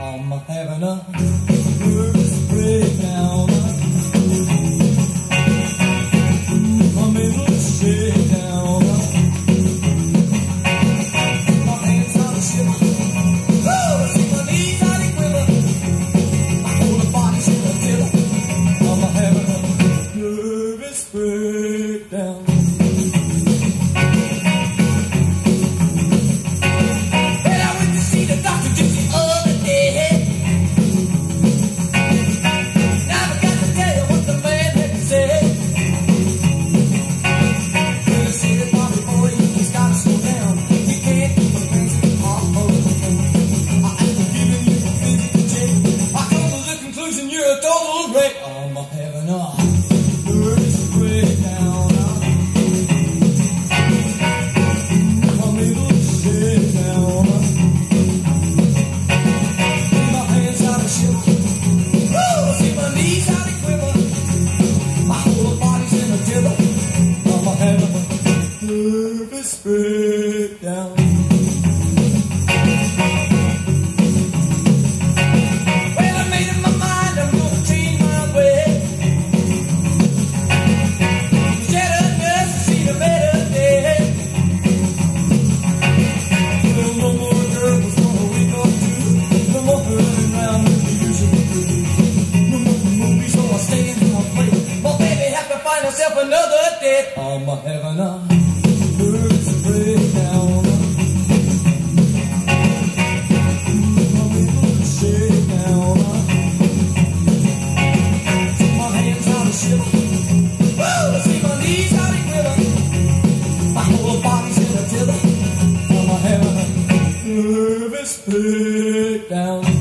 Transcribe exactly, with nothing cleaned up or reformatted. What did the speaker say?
I'm having a nervous breakdown. I'm in a shakedown. My hands on the shiver. Woo! See my knees on the quiver. My whole body's in a tiller. I'm having a nervous breakdown. I'm having a nervous breakdown. I'm in a shakedown. My hands out of shiver. Woo! See my knees out of quiver. My whole body's in a tiller. I'm having a nervous breakdown. Another day, I'm having a nervous breakdown. I'm in a shakedown. See my hands out of shiver. Woo! See my knees out of quiver. My whole body's in a tiller. I'm having a nervous breakdown.